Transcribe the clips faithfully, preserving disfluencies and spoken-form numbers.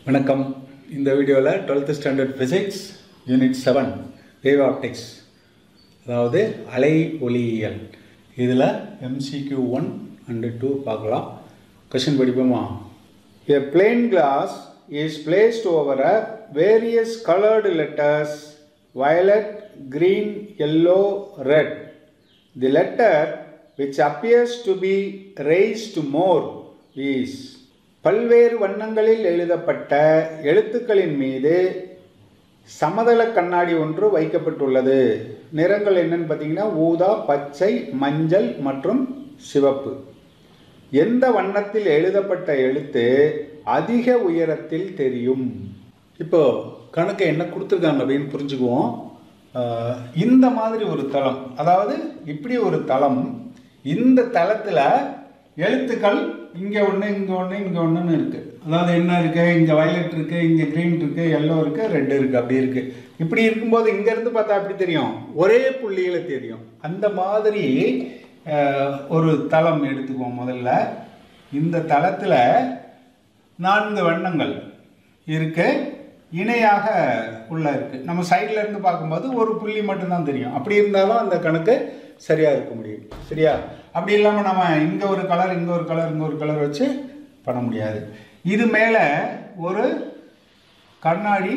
வணக்கம். இந்த வீடியோவில் twelfth standard physics unit seven wave optics, அதாவது அலை ஒளியியல், இதில் எம்சிக்யூ ஒன் அண்டு டூ பார்க்கலாம். கொஷின் படிப்போமா? A plain glass is placed over a various colored letters violet, green, yellow, red. The letter which appears to be raised more is. பல்வேறு வண்ணங்களில் எழுதப்பட்ட எழுத்துக்களின் மீது சமதள கண்ணாடி ஒன்று வைக்கப்பட்டுள்ளது. நிறங்கள் என்னன்னு பார்த்தீங்கன்னா ஊதா, பச்சை, மஞ்சள் மற்றும் சிவப்பு. எந்த வண்ணத்தில் எழுதப்பட்ட எழுத்து அதிக உயரத்தில் தெரியும்? இப்போ கணக்கு என்ன கொடுத்துருக்காங்க அப்படின்னு புரிஞ்சுக்குவோம். இந்த மாதிரி ஒரு தளம், அதாவது இப்படி ஒரு தளம், இந்த தளத்தில் எழுத்துக்கள் இங்கே ஒன்று, இங்கே ஒன்று, இங்கே ஒன்றுன்னு இருக்குது. அதாவது என்ன இருக்குது, இங்கே வயலட் இருக்குது, இங்கே க்ரீன் இருக்குது, எல்லோ இருக்குது, ரெட் இருக்குது, அப்படி இருக்குது. இப்படி இருக்கும்போது இங்கேருந்து பார்த்தா அப்படி தெரியும், ஒரே புள்ளியில் தெரியும். அந்த மாதிரி ஒரு தளம் எடுத்துக்குவோம். முதல்ல இந்த தளத்தில் நான்கு வண்ணங்கள் இருக்கு, இணையாக உள்ள இருக்கு. நம்ம சைடில் இருந்து பார்க்கும்போது ஒரு புள்ளி மட்டும்தான் தெரியும். அப்படி இருந்தாலும் அந்த கணக்கு சரியாக இருக்க முடியும். சரியா? அப்படி இல்லாமல் நம்ம இங்கே ஒரு கலர், இங்கே ஒரு கலர், இங்கே ஒரு கலர் வச்சு பண்ண முடியாது. இது மேலே ஒரு கண்ணாடி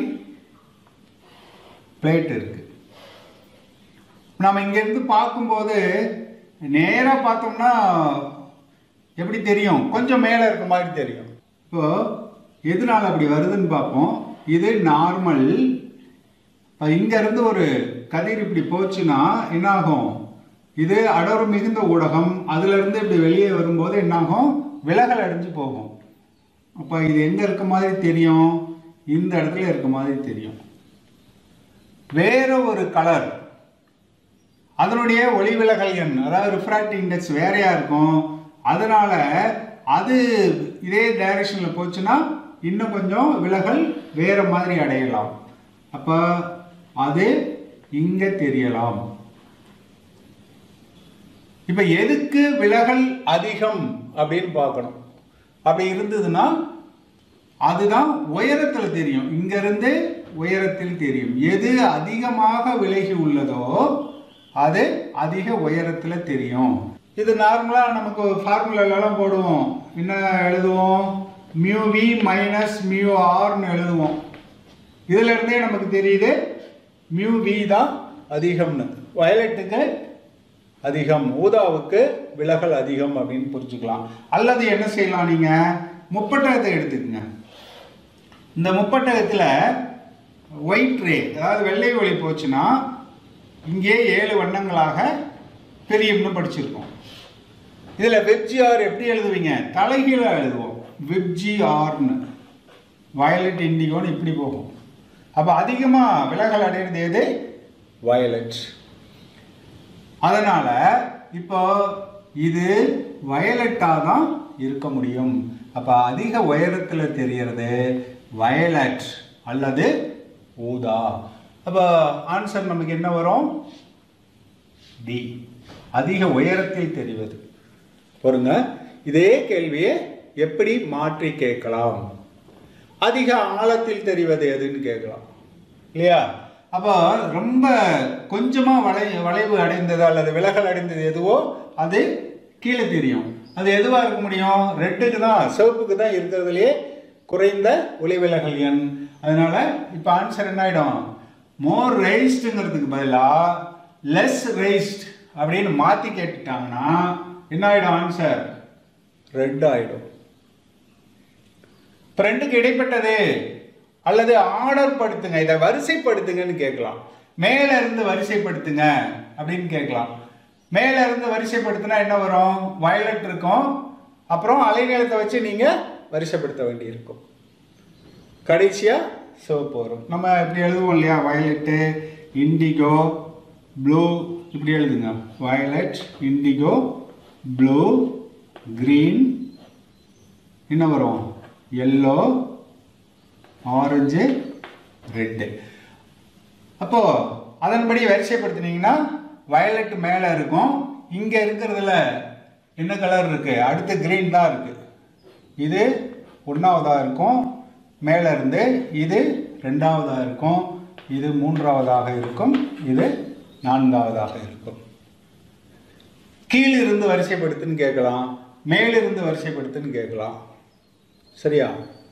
பிளேட் இருக்கு. நம்ம இங்கேருந்து பார்க்கும்போது நேராக பார்த்தோம்னா எப்படி தெரியும்? கொஞ்சம் மேலே இருக்க மாதிரி தெரியும். இப்போ எதனால் அப்படி வருதுன்னு பார்ப்போம். இது நார்மல். இங்கேருந்து ஒரு கதிர் இப்படி போச்சுன்னா என்னாகும்? இது அடர் மிகுந்த ஊடகம். அதுலேருந்து இப்படி வெளியே வரும்போது என்னாகும்? விலகல் அடைஞ்சு போகும். அப்போ இது எங்கே இருக்க மாதிரி தெரியும்? இந்த இடத்துல இருக்க மாதிரி தெரியும். வேற ஒரு கலர், அதனுடைய ஒளி விலகல் எண், அதாவது ரிஃப்ராக்டிவ் இண்டெக்ஸ் வேறையா இருக்கும். அதனால அது இதே டைரக்ஷனில் போச்சுன்னா இன்னும் கொஞ்சம் விலகல் வேற மாதிரி அடையலாம். அப்போ அது இங்கே தெரியலாம். இப்போ எதுக்கு விலகல் அதிகம் அப்படின்னு பார்க்கணும். அப்படி இருந்ததுன்னா அதுதான் உயரத்தில் தெரியும். இங்கிருந்து உயரத்தில் தெரியும். எது அதிகமாக விலகி உள்ளதோ அது அதிக உயரத்தில் தெரியும். இது நார்மலாக நமக்கு ஃபார்முலாலாம் போடுவோம். என்ன எழுதுவோம்? மியூ வி மைனஸ் மியூ ஆர்னு எழுதுவோம். இதுல இருந்தே நமக்கு தெரியுது மியூ வி தான் அதிகம்னு. வயலட்டுக்கு அதிகம், ஊதாவுக்கு விலகல் அதிகம் அப்படின்னு புரிஞ்சுக்கலாம். அல்லது என்ன செய்யலாம்? நீங்க முப்பட்டகத்தை எடுத்துக்கங்க. இந்த முப்பட்டகத்தில் ஒயிட் ரே, அதாவது வெள்ளை ஒளி போச்சுன்னா இங்கே ஏழு வண்ணங்களாக பிரியும்னு படிச்சிருக்கோம். இதில் வெப்ஜிஆர் எப்படி எழுதுவீங்க? தலைகீழாக எழுதுவோம். வெப்ஜிஆர்னு வயலட், இண்டிகோன்னு இப்படி போகும். அப்போ அதிகமாக விலகல் அடைகிறது எது? வயலட். அதனால இப்போ இது வயலட்டாக தான் இருக்க முடியும். அப்போ அதிக உயரத்தில் தெரியறது வயலட் அல்லது ஊதா. அப்போ ஆன்சர் நமக்கு என்ன வரும்? டி, அதிக உயரத்தில் தெரிவது. பொறுங்க, இதே கேள்வியை எப்படி மாற்றி கேட்கலாம்? அதிக ஆழத்தில் தெரிவது எதுன்னு கேட்கலாம் இல்லையா? அப்போ ரொம்ப கொஞ்சமாக வளை வளைவு அடைந்தது அல்லது விலகல் அடைந்தது எதுவோ அது கீழே தெரியும். அது எதுவாக இருக்க முடியும்? ரெட்டுக்கு தான், சிவப்புக்கு தான் இருக்கிறதுலையே குறைந்த ஒளி விலகல் எண். அதனால இப்போ ஆன்சர் என்ன ஆகிடும்? மோர் ரைஸ்டுங்கிறதுக்கு பதிலாக லெஸ் ரைஸ்ட் அப்படின்னு மாற்றி கேட்டுட்டாங்கன்னா என்ன ஆகிடும்? ஆன்சர் ரெட் ஆகிடும். இப்போ ரெண்டுக்கு இடைப்பட்டது அல்லது ஆர்டர் படுத்துங்க, இதை வரிசைப்படுத்துங்கன்னு கேட்கலாம். மேல இருந்து வரிசைப்படுத்துங்க அப்படின்னு கேட்கலாம். மேல இருந்து வரிசைப்படுத்தினா என்ன வரும்? வயலட் இருக்கும், அப்புறம் அலைநீளத்தை வச்சு நீங்க வரிசைப்படுத்த வேண்டி இருக்கும். கடைசியா சிவப்பு வரும். நம்ம இப்படி எழுதுவோம் இல்லையா? வயலட்டு, இண்டிகோ, ப்ளூ, இப்படி எழுதுங்க. வயலட், இண்டிகோ, ப்ளூ, கிரீன், என்ன வரும்? Yellow, orange, red. அப்போ அதன்படி வரிசைப்படுத்தினீங்கன்னா வயலட் மேலே இருக்கும். இங்கே இருக்கிறதுல என்ன கலர் இருக்கு? அடுத்து கிரீன் தான் இருக்கு. இது ஒன்றாவதாக இருக்கும். மேலே இருந்து இது ரெண்டாவதாக இருக்கும், இது மூன்றாவதாக இருக்கும், இது நான்காவதாக இருக்கும். கீழிருந்து வரிசைப்படுத்துன்னு கேட்கலாம், மேலிருந்து வரிசைப்படுத்துன்னு கேட்கலாம். சரியா?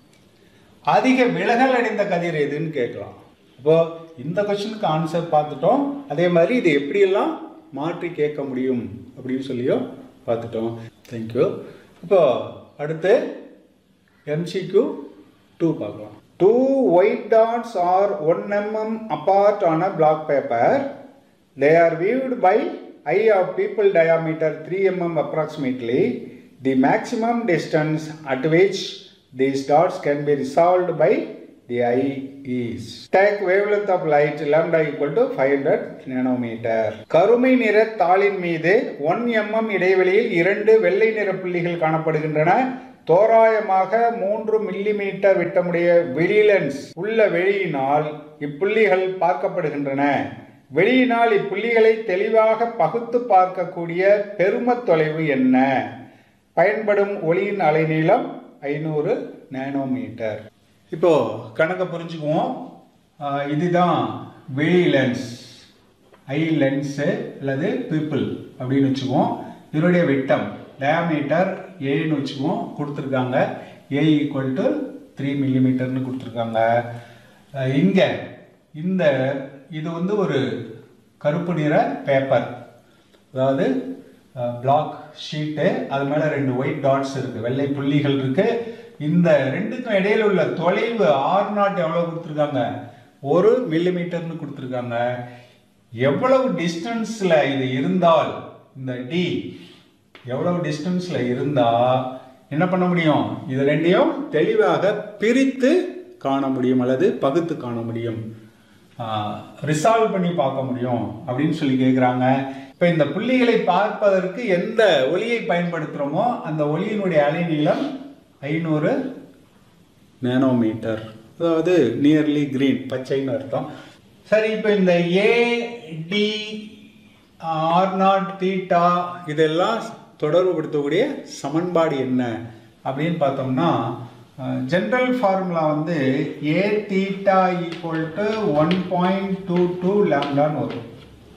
அதிக விலகல் அடைந்த கதிர் எதுன்னு கேட்கலாம். இப்போ இந்த கொஸ்டினுக்கு ஆன்சர் பார்த்துட்டோம். அதே மாதிரி இது எப்படியெல்லாம் மாற்றி கேட்க முடியும் அப்படின்னு சொல்லியும் பார்த்துட்டோம். தேங்க்யூ. இப்போ அடுத்து எம்சிக்யூ டூ பார்க்கலாம். Two white dots are one millimeter apart on a block paper. They are viewed by eye of pupil diameter three millimeters approximately. The maximum distance at which these dots can be resolved by the eye is. Take wavelength of light lambda equal to five hundred nanometer. கருமை நிற தாளின் மீது one millimeter இடைவெளியில் இரண்டு வெள்ளை நிற புள்ளிகள் காணப்படுகின்றன. தோராயமாக மூன்று மில்லிமீட்டர் விட்டமுடைய வெளிலென்ஸ் உள்ள வெளியினால் இப்புள்ளிகள் பார்க்கப்படுகின்றன. வெளியினால் இப்புள்ளிகளை தெளிவாக பகுத்து பார்க்கக்கூடிய பெரும தொலைவு என்ன? பயன்படும் ஒளியின் அலைநீளம் ஐநூறு நேனோமீட்டர். இப்போ கணக்கை புரிஞ்சுக்குவோம். இதுதான் வெளி லென்ஸ், ஐ லென்ஸு அல்லது பீப்பிள் அப்படின்னு வச்சுக்குவோம். இதனுடைய விட்டம் டயாமீட்டர் ஏன்னு வச்சுக்குவோம், கொடுத்துருக்காங்க. ஏ ஈக்குவல் டு த்ரீ மில்லிமீட்டர்னு கொடுத்துருக்காங்க. இங்கே இந்த இது வந்து ஒரு கருப்பு நிற பேப்பர், அதாவது பிளாக் ஷீட்டு, அது மேலே ரெண்டு ஒயிட் டாட்ஸ் இருக்குது, வெள்ளை புள்ளிகள் இருக்குது. இந்த ரெண்டுக்கும் இடையில உள்ள தொலைவு ஆர் நாட் எவ்வளோ கொடுத்துருக்காங்க? ஒரு மில்லிமீட்டர்னு கொடுத்துருக்காங்க. எவ்வளவு டிஸ்டன்ஸில் இது இருந்தால், இந்த டி எவ்வளவு டிஸ்டன்ஸில் இருந்தால் என்ன பண்ண முடியும்? இது ரெண்டையும் தெளிவாக பிரித்து காண முடியும் அல்லது பகுத்து காண முடியும், ரிசால்வ் பண்ணி பார்க்க முடியும் அப்படின்னு சொல்லி கேட்குறாங்க. இப்போ இந்த புள்ளிகளை பார்ப்பதற்கு எந்த ஒளியை பயன்படுத்துகிறோமோ அந்த ஒளியினுடைய அலைநீளம் ஐநூறு நேனோமீட்டர், அதாவது நியர்லி கிரீன், பச்சைன்னு அர்த்தம். சரி, இப்போ இந்த A D R naught theta இதெல்லாம் தொடர்புபடுத்தக்கூடிய சமன்பாடு என்ன அப்படின்னு பார்த்தோம்னா, ஜென்ரல் ஃபார்முலா வந்து A theta equal to one point two two லேம்டான்னு வரும்.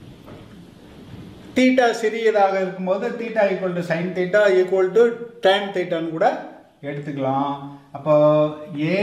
தீட்டா சிறியதாக இருக்கும்போது theta equal to sine theta equal to tan தீட்டான்னு கூட எடுத்துக்கலாம். அப்போ A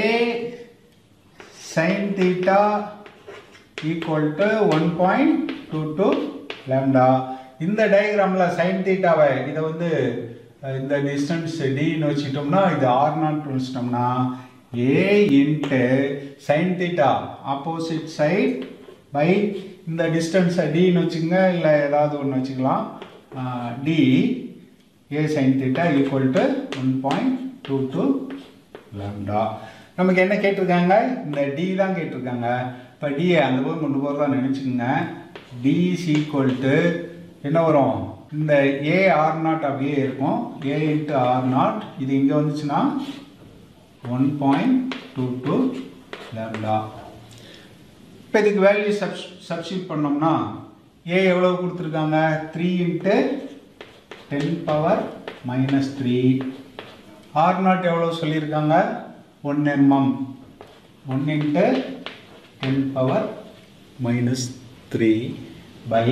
sine theta equal to one point two two lambda. இந்த டயக்ராமில் சைன் தீட்டாவை இதை வந்து இந்த டிஸ்டன்ஸ் டின்னு வச்சுட்டோம்னா இது ஆர் நாட் வச்சுட்டோம்னா A into sine theta opposite side by இந்த டிஸ்டன்ஸை டின்னு வச்சுக்கோங்க, இல்லை ஏதாவது ஒன்று வச்சுக்கலாம், D A sine theta equal to one point two two lambda. நமக்கு என்ன கேட்டிருக்காங்க? இந்த டி தான் கேட்டிருக்காங்க. இப்போ டியை அந்த போது கொண்டு போகிறதா நினச்சிக்கோங்க. டி இஸ் ஈக்குவல் டு என்ன வரும்? இந்த ஏ ஆர் நாட் அப்படியே இருக்கும், ஏ இன்ட்டு ஆர் நாட். இது இங்கே வந்துச்சுன்னா one point two two lambda. இப்போ இதுக்கு வேல்யூ சப் சப்ஸ்டியூட் பண்ணோம்னா ஏ எவ்வளோ கொடுத்துருக்காங்க? Three into ten power minus three. R naught எவ்வளோ சொல்லியிருக்காங்க? One mm. One into ten power minus three by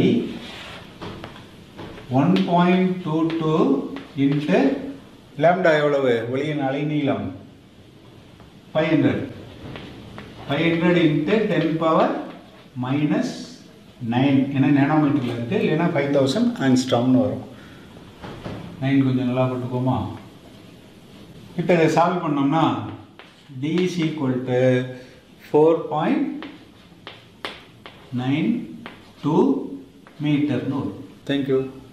one point two two into lambda எவ்வளவு? ஒளியின் அலைநீளம் five hundred. Five hundred into ten power minus nine, ஏன்னா நேனோமீட்டரில் இருக்குது, இல்லைன்னா five thousand ஆங்ஸ்ட்ராம்னு வரும். நைன் கொஞ்சம் நல்லா போட்டுக்கோமா. இப்போ இதை சால்வ் பண்ணோம்னா D is equal to four point nine two மீட்டர்னு வரும். தேங்க்யூ.